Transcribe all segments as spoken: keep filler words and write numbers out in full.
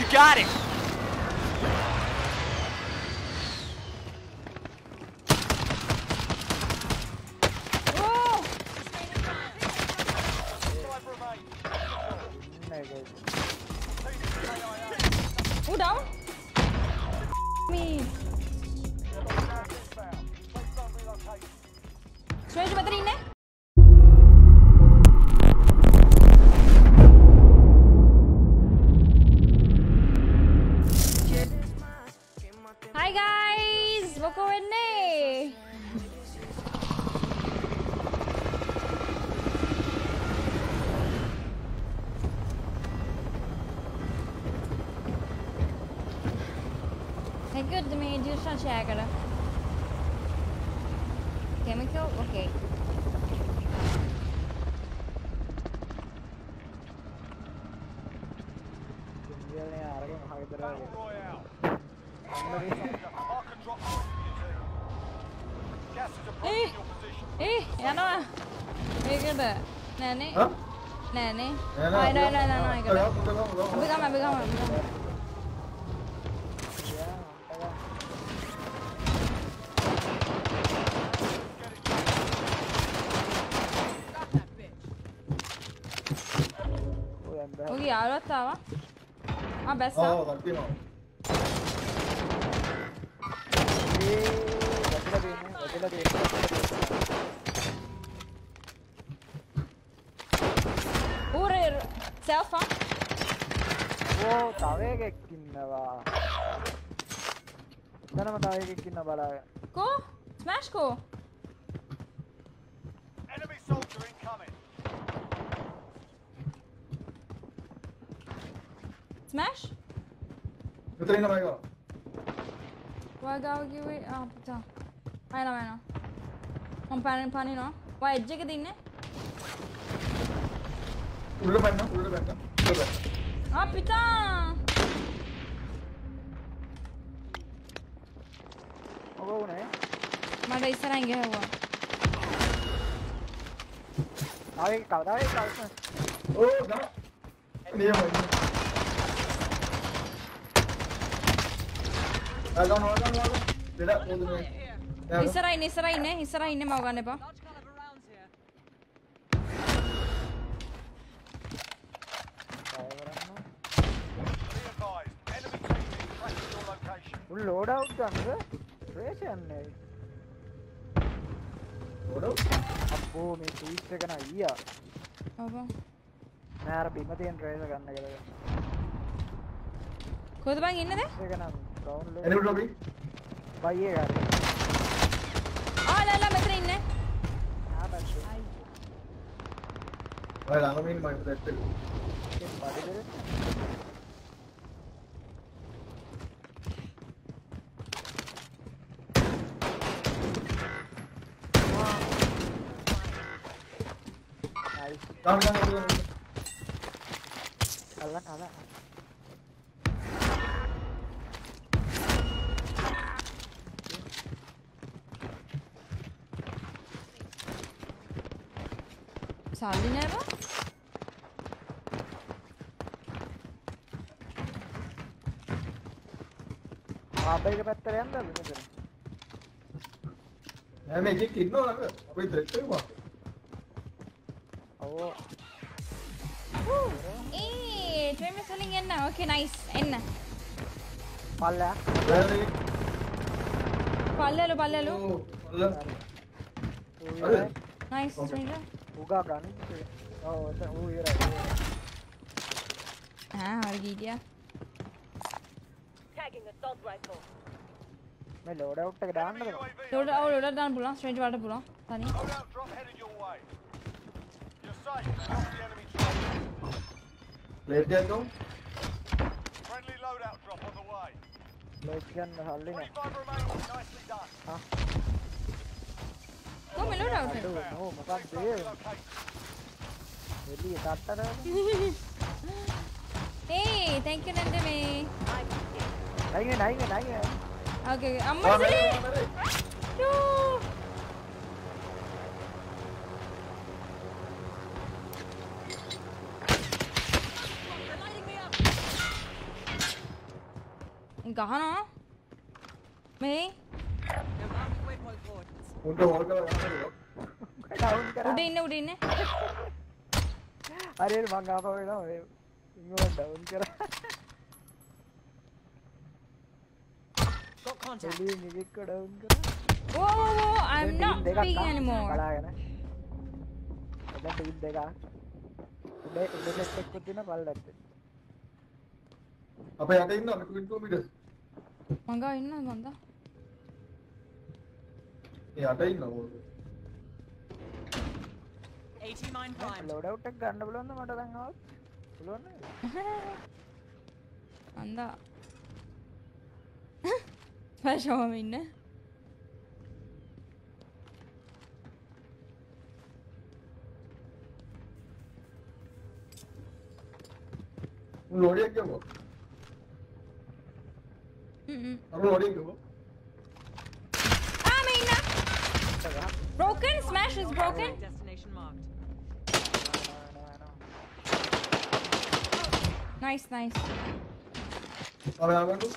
got it! Oh! Who down? Me. Strange මෙතන ඉන්නේ? Hi guys, මොකෝ වෙන්නේ? Thank you to me just share kara. Chemical, okay. Eh, eh, යනවා. මේකද? නෑනේ. හා? නෑනේ. ආයි නෑ නෑ නෑ නෑ ඒකද? අපි ගම අපි ගම අපි ගම. ඔගේ යාළුවත් ආවා. ආ බැස්සා. ඔව් කට්ටියම. ඒ වැදලා දෙන්නේ වැදලා දෙන්නේ. ඌරේ සෙල්ෆා. ඕ තව එකෙක් ඉන්නවා. දැනම තව එකෙක් ඉන්නවා බලාගෙන. කෝ? ස්මෑෂ් කෝ? Enemy soldier incoming. Smash? මෙතන ඉන්න මයිකෝ. Wagawa kiwi ah puta. Ayna ayna. Mom pan pani no. Why edge එකද ඉන්නේ? උඩට පැන්න උඩට පැන්න. උඩට පැන්න. Ah puta. ඔබ උනේ. මට ඉස්සරහින් ගහුවා. ආවේ කවදාද කවුද? ඕ ගම. නියමයි. ආගම ආගම ආගම. දෙලා පොදුනේ. ඉස්සරහින් ඉන්නේ ඉස්සරහින් ඉන්නේ ඉස්සරහින් ඉන්නේ මව ගන්න එපා. උන් ලෝඩ් අවුට් ගන්නද? ට්‍රේස් යන්නේ. Loadout? අපෝ මේ ස්විච් එක නා ඊයා. ඔව්. නෑ අර බිම තියෙන ට්‍රේස් ගන්න කියලා. කොහෙද බං ඉන්නේද? ඒක නම් ග්‍රවුන්ඩ් ලෝඩ්. එනිමි ඩ්‍රොපින්. බයි එක හරි. ආ ලා ලා මෙතන ඉන්නේ. ආ බස්. ඔය ළඟම ඉන්න මම දෙත් එක. ඒ බඩේ ගම ගම ගම. අල්ලන් අල්ලන්. සල්ලි නෑ බං. ආපේක පැත්තට යන්නද මෙතන? නෑ මේකෙක් ඉන්නවා ළඟ. අපේ ත්‍රෙට් එක බා. ඔව්. ඒ ට්‍රේමස් වලින් එන්න. Okay nice. එන්න. පල්ලා. වැරදි. පල්ලෙලු පල්ලෙලු. ඕ අල්ල. අර නයිස් ස්ට්‍රේන්ජර්. උගා ගන්න. ඔව් ඌ ඉවරයි. ආ හරි ගියා. Tagging assault rifle. මේ ලෝඩ් අවුට් එක දාන්නද? ලෝඩ් ඔව් ලෝඩ් දාන්න පුළුවන්. ස්ට්‍රේන්ජර් වලට පුළුවන්. තනි. Loadout drop headed your way. You're safe. Stop the enemy troops. Plate එකක් ගමු. Friendly loadout drop on the way. Load ගන්න හල්ලි නෑ. twenty-five remaining. Nicely done. හා. කොහොම ලෝඩ් අවුට් එක? නෝ මොකක්ද ඒ? එළිය තට්ටර. Hey, thank you Nandame. නයිනේ නයිනේ නයිනේ. Okay, amma sir. No. ගහනවා මේ උන්ට හොල් කරලා ගන්නවා. ඩවුන් කරා උඩ ඉන්න උඩ ඉන්න හරි මං ආපහු එනවා ඔය ඉංගව ඩවුන් කරා එළිය නිවික්ක ඩවුන් කරා whoa whoa whoa I'm දැන් not ටීම් දෙකක් speaking ආ. anymore බලාගෙන දැන් ටීම් දෙකක් උඩ උඩ සෙට් එකක් තියෙන පල්ලට අපේ යට ඉන්න අපි කිලෝමීටර් මං ගාව ඉන්නවද මන්ද ඒ යට ඉන්නවා. eighty mine prime. Loadout එක ගන්න බලන්න මට දැන් ආවත් පුළුවන් නේද මන්ද පැෂෝම ඉන්න ලෝඩියක් ගමු. හ්ම් අපි ලෝඩියක් ගමු. ආ මේ ඉන්න broken smash is broken Destination marked. nice nice අපි ආවද?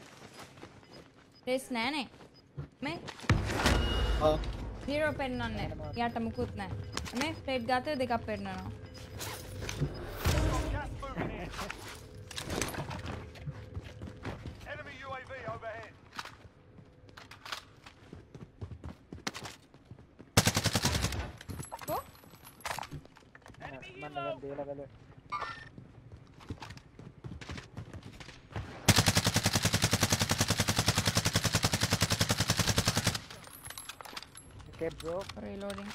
රේස් නෑනේ මේ ආ zero පෙන්නන්නේ යට මුකුත් නෑ මේ ප්ලේට් ගාතේ දෙකක් පෙන්නනවා Gas moving in. Enemy U A V overhead. oh මම දැන් දේලා බලන්න Okay bro reloading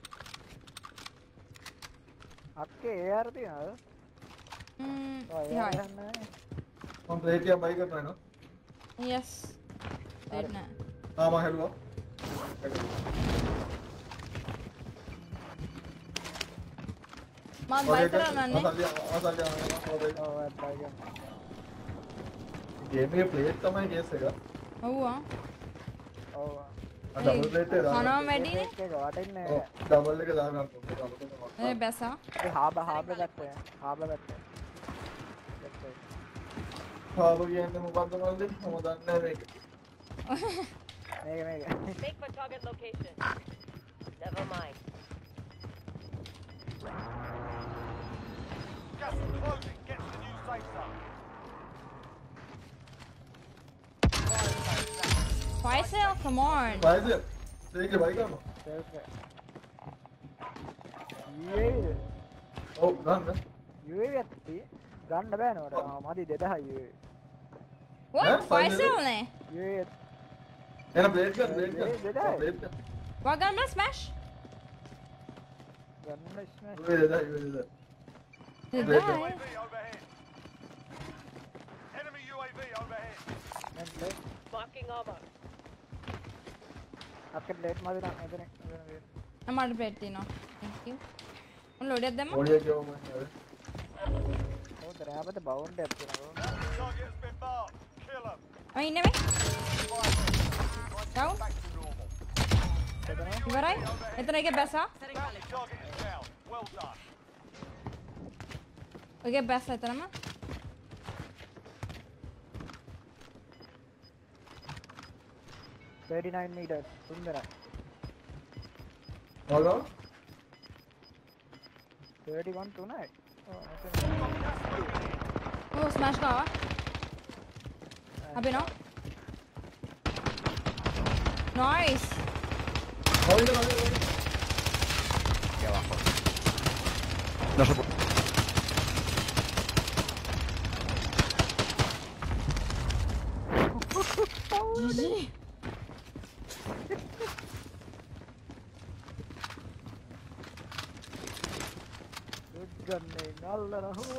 අක්කේ A R තියනවද? hmm ඔය yeah A R නැහැ. මම ප්ලේට් එක බයි කරනවා නේද? yes දෙන්න නෑ ආ මම හැදුවා. මම බයි කරන්නේ අසල්ලිය අසල්ලිය ඔව් අත්පයින්. ගේම් එකේ ප්ලේට් තමයි කේස් එක. ඔව්වා ඔව්. අ ඩබල් ප්ලේට් එක දාන්න. කනවා වැඩිනේ ඒක වටින්නේ ඔව් ඩබල් එක දාන්න ඕනේ. ඒ බැසා ඒ හාබ හාබ ගත්තා. හාබ ගත්තා. හාබ කියන්නේ මොකද්ද මල්ලි? මම දන්නේ නැහැ මේක. මේක මේක. Make for target location. Never mind. Gas is closing. Get to the new safe zone. Faisal come on වයිද? ඒක බයි කරනවා. ඒක. ඊයේ ඔව් ගන්න. ඊයේ ඇත්ති ගන්න බෑ නෝට. මදි දෙදහයි ඊයේ. what Huh? Faisal නේ ඊයේ එන ප්ලේට් ගන්න ප්ලේට් ඒ, ගන්න. දෙදයි. ප්ලේට් ගන්න. වගන්න smash ගන්න ස්මෑෂ්. ඔය දෙදා ඔය දෙදා. දෙදයි U A V overhead. Enemy U A V overhead. නැත්නම් Marking armor. අපේ ප්ලේට් මදි නම් එතන එතන. මට ප්ලේට් තියෙනවා thank you උන් ලෝඩයක් දැම්මා ඕඩියක් ගමු මම. ඔව් දරාපත බවුන්ඩ් එකක් තියෙනවා. Target has been marked. Kill them. අය ඉන්නේ මේ down Back to normal. ඉවරයි එතන එකේ බැසා Setting Bounty rally. target is down. Well done. ඔගේ බැසා එතනම thirty-nine meters. සුන්දරයි. හලෝ. thirty-one තුනයි. ඔව් එතන. ඕ ස්මෑෂ් ගාවා අපි නෝ nice හොයිද නේද? No se puede. G G ගන්නේ නල්ලන හුව.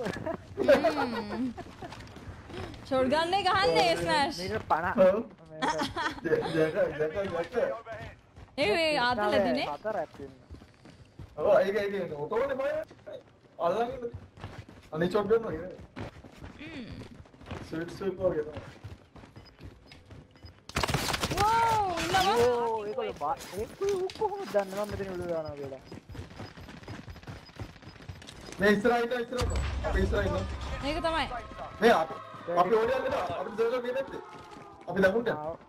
ෂොට් ගන්න එක ගහන්නේ ස්මෑෂ් මීටර් පනහ. ඔව්. දැක දැක දැක. Overhead. ඒ ආතල දිනේ හතරක් තියෙනවා. ඔව් ඒක ඒක ඔතෝනේ බය. අල්ලන් ඉන්න. අනේ චොට් ගන්නවා ඉතින්. ස්විච් ස්විච් වගේ තමයි. වෝව් ඉන්නවා ඕ ඒකල බා ඒක කොහොමද දන්නේ මම මෙතන උළු දානවා කියලා. මේ ඉස්සරහින් ඉන්න ඉස්සරහින්. අපි ඉස්සරහින් ඉන්න. මේක තමයි මේ අප අපි ඕනේ යන්නේ නෑ. අපිට සර්වර් එකේ නැත්තේ. අපි ළඟුන්ට.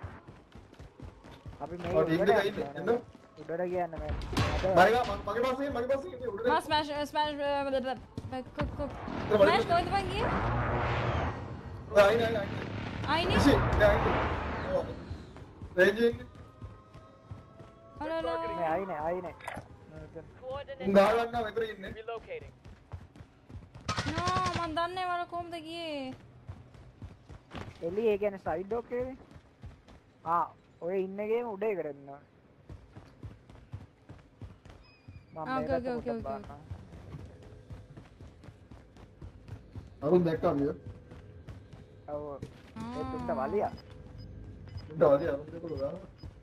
අපි මේ ඔව් ටීම් එකේ ඉන්නේ. එන්න. උඩට කියන්න මේ. මරිගා මගේ පස්සේ මගේ පස්සේ ඉන්නේ උඩට. हाँ smash smash cook cook smash कोई तो भाई ආයි නෑ ආයි. आई नहीं ඉසි නෑ ආයි. රේන්ජ් එක. हेलो हेलो මේ ආයිනේ ආයිනේ. Coordinates උන් ගහලා ගන්නවා මෙතන ඉන්නේ. relocating. नो मन दन्ने वाला कौन देखिए එලි ඒ කියන්නේ සයිඩ් ඩොක් එකේ. ආ ඔය ඉන්න ගේම උඩ එකට එන්නවා. මම Ah, okay, okay, okay, okay. අරුන් දැක්කා මිය. ඔව්. ඒ තුන්ට වලියා. උන්ට වදිය අරුන් දෙකල ගාන.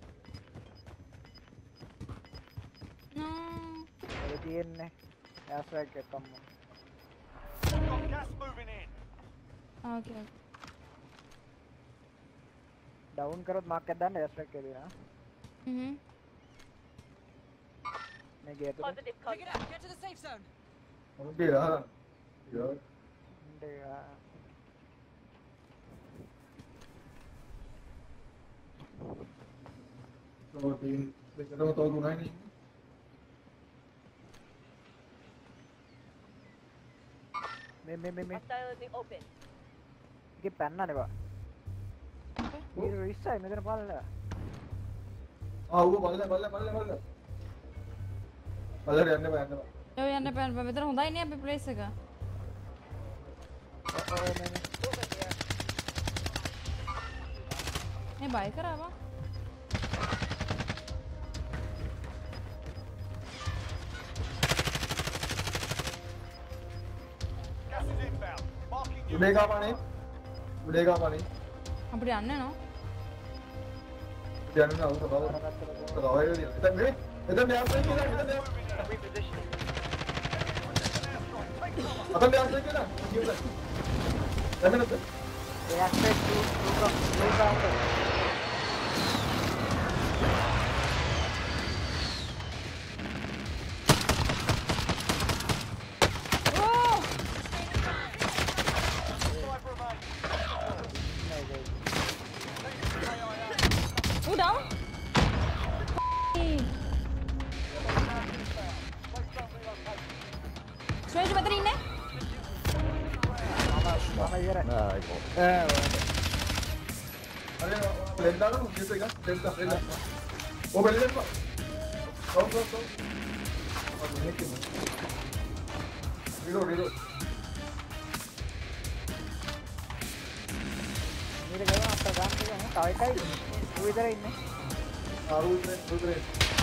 नो ඒ තියෙන්නේ ඇස්රැක් එකක්ම. Got gas moving in. Okay down කරොත් මාක් එකක් දාන්න ඇස්රැක් එකේ දෙනවා. हम्म මේ ගේට් එක. Positive contact. Get to the safe zone. අරුන් ගියා. යා. ඔව් ටීම් දෙකම තෝගුණා නේ. මේ මේ මේ මේ Hostile in the open. එකේ පැන්නනේ බා. ඊට ඉස්සයි මෙතන බලලා. ආ ඌ බලලා බලලා බලලා බලලා. බලලා යන්න බෑ යන්න බෑ. यो यार ने पैन पे मेरे होता ही नहीं अभी प्लेस का ඔව් මේ මේ Over here. ये बाइक करावा Gas is inbound. Marking you. උඩේ ගාපනේ. උඩේ ගාපනේ. அப்படி அண்ணே नो යන්න අවුත බලන්න. රවය දින. එතන මේ එතන න්යාස් එකේ නෑ එතන න්යාස්. Repositioning. අතන න්යාස් එකේ නෑ. කියුද? දැනෙන්නද? ඒ ඇස්පෙක්ට් ටු ටු ටු ගාන්න. Five remain. वो डाउन स्ट्रेंज में इन्ने මම ඉවරයි. Nah, itu. ඈ අර ප්ලේන් දාලා මුකිස් එක ප්ලේන් දාලා ප්ලේන් දාලා. ඔබ එල්ලෙන්න. ඔව් ඔව් ඔව්. ඔව් මේක නේ. Reload reload. මේක ගම අප්ප ගන්න එක තව එකයි. ඌ විතර ඉන්නේ. ආරු ඉන්නේ උදේ.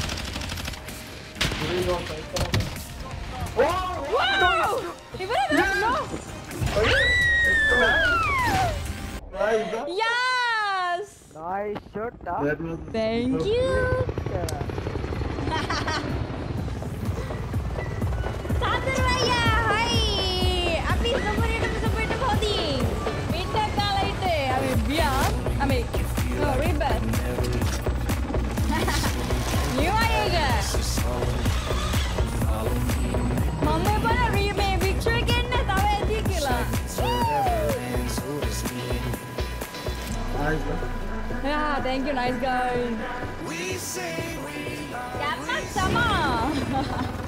රිලෝඩ් සයිස් කරා. ඕ! वाओ इबरे no Nice. Yes nice shot ආ. That was थैंक यू सादर भैया हाय अभी सपोर्ट सपोर्ट होती मिट्टा काला इटे अभी बिया अभी नो रिबन न्यू आएगा मम्मी बना रीमे विक्ट्री केन्ने तवे दी किला nice. yeah thank you nice guys क्या sama